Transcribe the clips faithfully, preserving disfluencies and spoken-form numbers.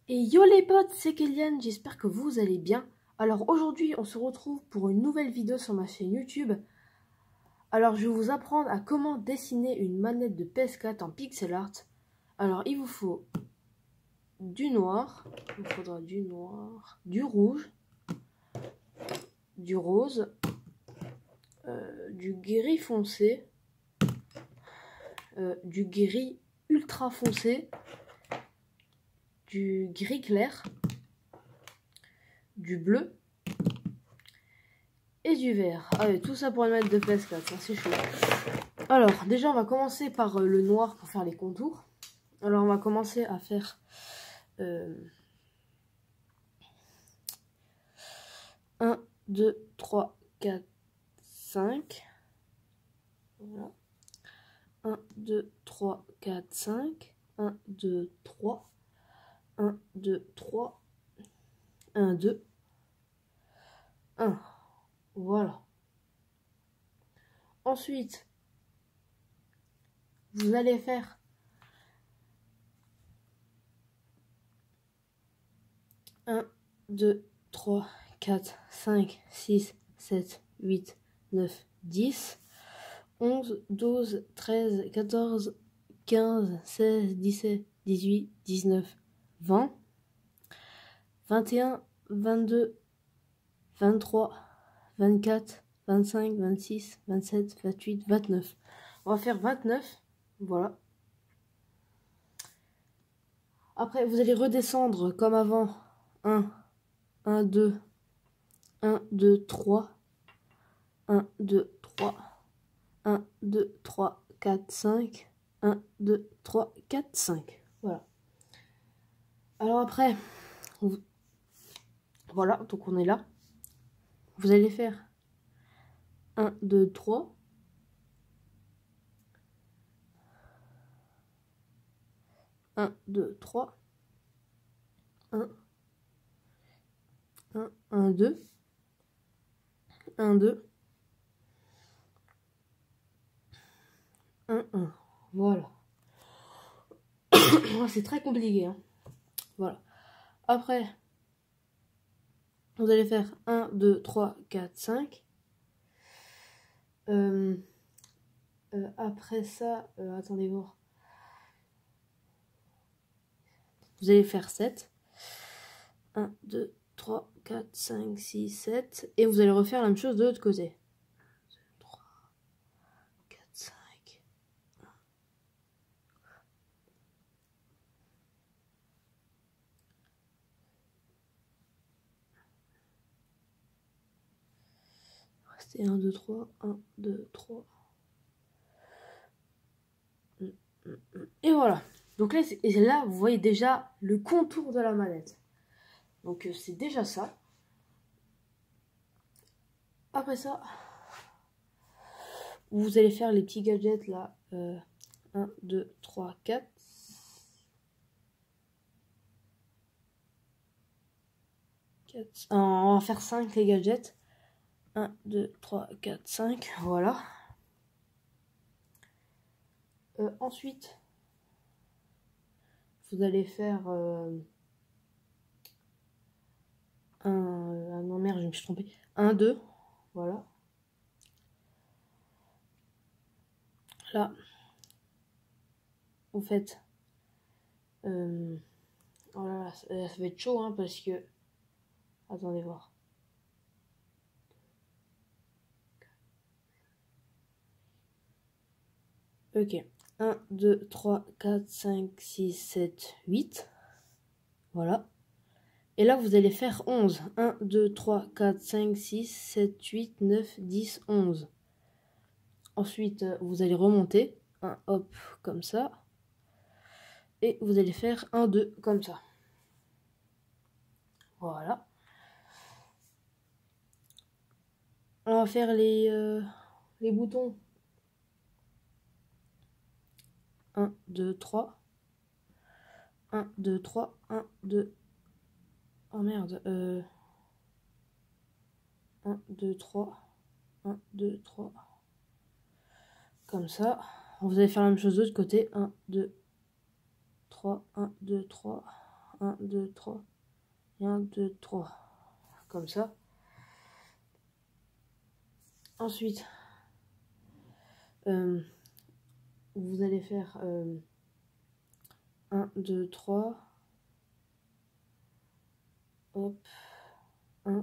Et yo les potes, c'est Kélian, j'espère que vous allez bien. Alors aujourd'hui, on se retrouve pour une nouvelle vidéo sur ma chaîne YouTube. Alors je vais vous apprendre à comment dessiner une manette de P S quatre en pixel art. Alors il vous faut du noir, il vous faudra du noir, du rouge, du rose, euh, du gris foncé, euh, du gris ultra foncé, du gris clair, du bleu et du vert. Ah oui, tout ça pour une manette de P S quatre, c'est chaud. Alors déjà on va commencer par euh, le noir pour faire les contours. Alors on va commencer à faire euh, un, deux, trois, quatre, cinq. Voilà. un, deux, trois, quatre, cinq. un, deux, trois. un, deux, trois. un, deux. un. Voilà. Ensuite, vous allez faire un, deux, trois, quatre, cinq, six, sept, huit, neuf, dix, onze, douze, treize, quatorze, quinze, seize, dix-sept, dix-huit, dix-neuf, vingt, vingt et un, vingt-deux, vingt-trois, vingt-quatre, vingt-cinq, vingt-six, vingt-sept, vingt-huit, vingt-neuf. On va faire vingt-neuf, voilà. Après, vous allez redescendre comme avant. un, un, deux, un, deux, trois, un, deux, trois, un, deux, trois, quatre, cinq, un, deux, trois, quatre, cinq. Voilà. Alors après, vous... voilà, donc on est là. Vous allez faire un, deux, trois. un, deux, trois. un, un, un, deux. un, deux. un, un. Voilà. C'est très compliqué. Hein. Voilà. Après, vous allez faire un, deux, trois, quatre, cinq. Euh, euh, après ça, euh, attendez voir. Vous allez faire sept. un, deux, trois, quatre, cinq, six, sept. Et vous allez refaire la même chose de l'autre côté. trois, quatre, cinq. Restez un, deux, trois. un, deux, trois. Et voilà. Donc là, et là, vous voyez déjà le contour de la manette. Donc euh, c'est déjà ça. Après ça, vous allez faire les petits gadgets là. Euh, un, deux, trois, quatre. quatre. On va faire cinq les gadgets. un, deux, trois, quatre, cinq. Voilà. Euh, ensuite, vous allez faire euh, un... Ah non, merde, je me suis trompée. un, deux. Voilà. Là, vous faites... Euh, oh là là, ça, ça va être chaud, hein, parce que... Attendez voir. Ok. un, deux, trois, quatre, cinq, six, sept, huit. Voilà. Et là, vous allez faire onze. un, deux, trois, quatre, cinq, six, sept, huit, neuf, dix, onze. Ensuite, vous allez remonter. un, hop, comme ça. Et vous allez faire un, deux, comme ça. Voilà. On va faire les, euh, les boutons. un, deux, trois. un, deux, trois. un, deux. Oh merde. Euh... un, deux, trois. un, deux, trois. Comme ça. Vous allez faire la même chose de l'autre côté. un, deux, trois. un, deux, trois. un, deux, trois. Et un, deux, trois. Comme ça. Ensuite, euh, vous allez faire euh, un, deux, trois. Hop. un.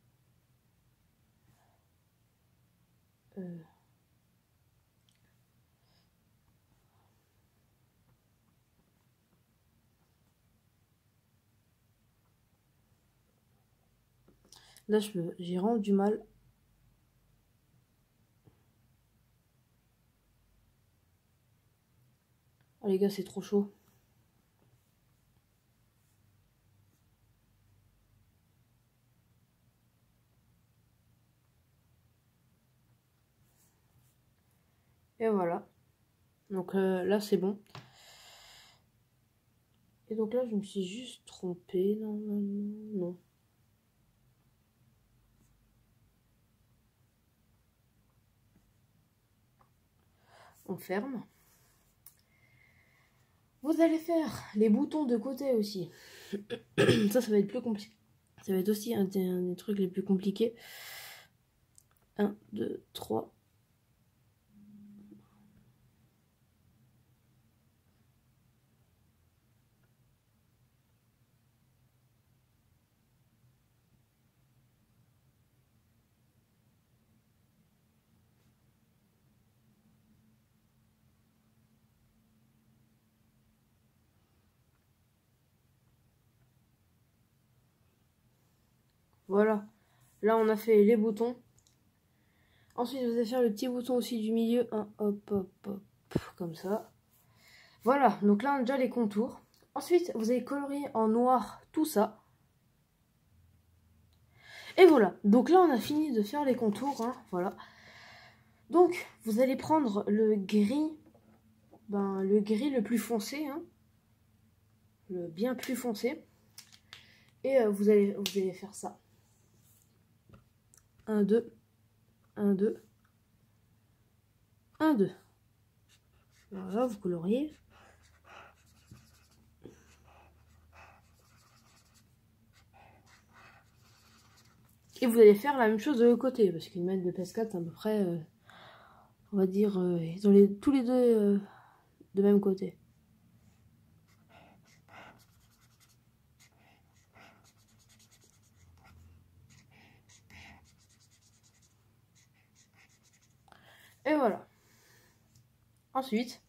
Euh, Là, j'ai vraiment du mal. Oh les gars, c'est trop chaud. Et voilà. Donc euh, là, c'est bon. Et donc là, je me suis juste trompée. Non, non, non. On ferme. Vous allez faire les boutons de côté aussi. Ça, ça va être plus compliqué. Ça va être aussi un des, un des trucs les plus compliqués. un, deux, trois. Voilà. Là, on a fait les boutons. Ensuite, vous allez faire le petit bouton aussi du milieu. Un, hop, hop, hop. Comme ça. Voilà. Donc là, on a déjà les contours. Ensuite, vous allez colorier en noir tout ça. Et voilà. Donc là, on a fini de faire les contours. Hein, voilà. Donc, vous allez prendre le gris. Ben, le gris le plus foncé. Hein, le bien plus foncé. Et euh, vous, allez, vous allez faire ça. un, deux. un, deux. un, deux. Voilà, vous coloriez. Et vous allez faire la même chose de l'autre côté, parce qu'une manette de P S quatre, c'est à peu près, euh, on va dire, euh, ils ont les, tous les deux euh, de même côté. Et voilà. Ensuite,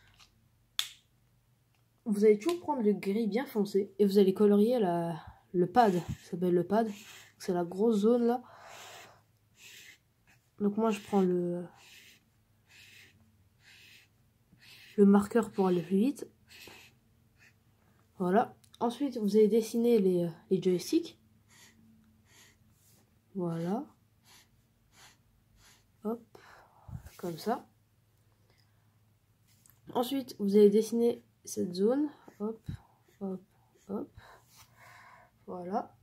vous allez toujours prendre le gris bien foncé, et vous allez colorier la, le pad, ça s'appelle le pad, c'est la grosse zone là. Donc moi je prends le, le marqueur pour aller plus vite. Voilà. Ensuite, vous allez dessiner les, les joysticks. Voilà. Hop. Comme ça. Ensuite, vous allez dessiner cette zone. Hop, hop, hop. Voilà.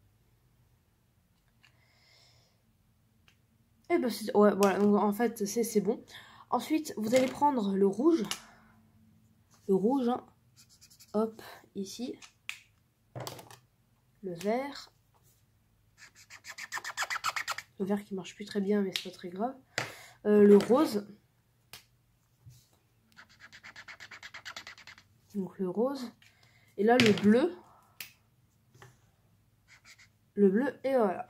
Et ben c'est... Ouais, voilà. Donc, en fait, c'est bon. Ensuite, vous allez prendre le rouge. Le rouge, hein. Hop, ici. Le vert. Le vert qui marche plus très bien, mais c'est pas très grave. Euh, le rose. Donc le rose. Et là, le bleu. Le bleu, et voilà.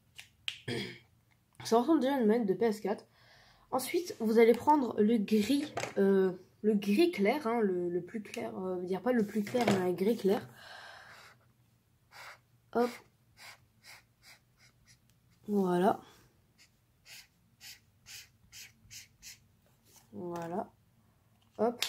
Ça ressemble déjà à une manette de P S quatre. Ensuite, vous allez prendre le gris. Euh, le gris clair, hein, le, le plus clair. Euh, dire pas le plus clair, mais un gris clair. Hop. Voilà. Voilà. Hop.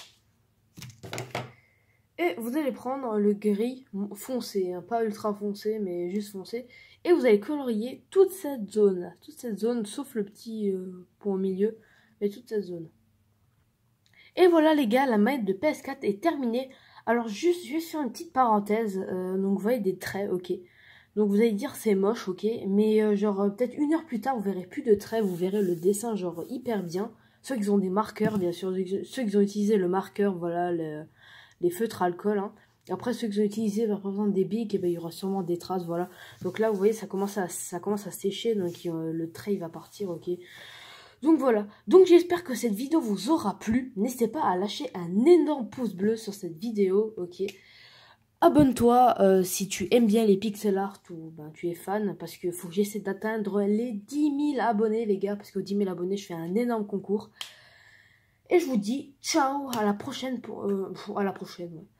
Et vous allez prendre le gris foncé, hein, pas ultra foncé, mais juste foncé. Et vous allez colorier toute cette zone là, toute cette zone, sauf le petit euh, point au milieu, mais toute cette zone. Et voilà les gars, la manette de P S quatre est terminée. Alors juste, je vais faire une petite parenthèse, euh, donc vous voyez des traits, ok. Donc vous allez dire c'est moche, ok, mais euh, genre euh, peut-être une heure plus tard, vous verrez plus de traits, vous verrez le dessin genre hyper bien. Ceux qui ont des marqueurs, bien sûr, ceux qui ont utilisé le marqueur, voilà, le... les feutres alcool, hein. Après, ceux qui ont utilisé par exemple des bics, et ben, il y aura sûrement des traces, voilà. Donc là, vous voyez, ça commence à, ça commence à sécher, donc euh, le trait il va partir, ok. Donc voilà, donc j'espère que cette vidéo vous aura plu. N'hésitez pas à lâcher un énorme pouce bleu sur cette vidéo, ok. Abonne-toi euh, si tu aimes bien les pixel art ou ben, tu es fan, parce qu'il faut que j'essaie d'atteindre les dix mille abonnés les gars, parce qu'aux dix mille abonnés je fais un énorme concours. Et je vous dis ciao, à la prochaine, pour, euh, à la prochaine, ouais.